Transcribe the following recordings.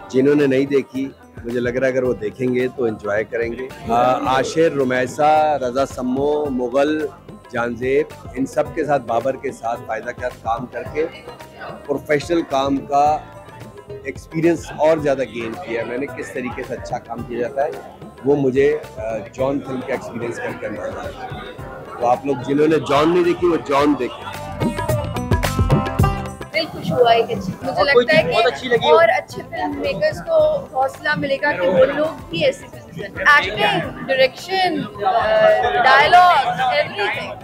जिन्होंने नहीं देखी, मुझे लग रहा है अगर वो देखेंगे तो एंजॉय करेंगे। आशिर, रुमैसा, रजा सम्मो, मुगल, जानजेब, इन सब के साथ, बाबर के साथ फायदा के साथ काम करके प्रोफेशनल काम का एक्सपीरियंस और ज़्यादा गेन किया है मैंने। किस तरीके से अच्छा काम किया जाता है वो मुझे जॉन फिल्म का एक्सपीरियंस करके अंदाजा है। तो आप लोग जिन्होंने जॉन नहीं देखी वो जॉन देखें। दिल खुश हुआ है। मुझे लगता है कि और अच्छे फिल्म मेकर्स को हौसला मिलेगा कि वो लोग भी ऐसी film, acting, direction, dialogue, everything.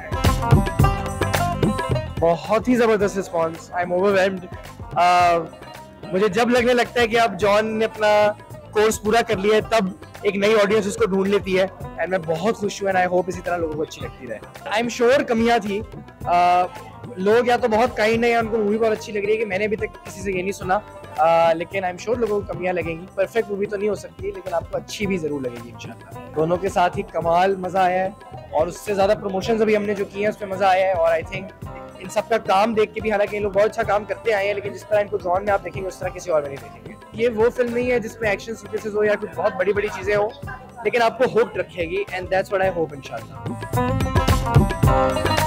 बहुत ही ज़बरदस्त रिस्पॉन्स। I am overwhelmed. मुझे जब लगने लगता है कि अब जॉन ने अपना कोर्स पूरा कर लिया है, तब एक नई ऑडियंस उसको ढूंढ लेती है। एंड मैं बहुत खुश हूँ एंड आई होप इसी तरह लोगों को अच्छी लगती रहे। आई एम श्योर कमियाँ थी। लोग या तो बहुत काइंड है या उनको मूवी बहुत अच्छी लग रही है, कि मैंने अभी तक किसी से ये नहीं सुना। लेकिन आई एम श्योर लोगों को कमियाँ लगेंगी। परफेक्ट मूवी तो नहीं हो सकती, लेकिन आपको अच्छी भी ज़रूर लगेगी इंशाल्लाह। दोनों के साथ ही कमाल मज़ा आया है, और उससे ज़्यादा प्रमोशंस अभी हमने जो किए हैं उसमें मज़ा आया है। और आई थिंक इन सब का काम देख के भी, हालांकि ये लोग बहुत अच्छा काम करते आए हैं, लेकिन जिस तरह इनको जॉन में आप देखेंगे उस तरह किसी और में नहीं देखेंगे। ये वो फिल्म नहीं है जिसमें एक्शन सीक्वेंसेस हो या कुछ बहुत बड़ी बड़ी चीज़ें हो, लेकिन आपको होप रखेगी, and that's what I hope इंशाल्लाह।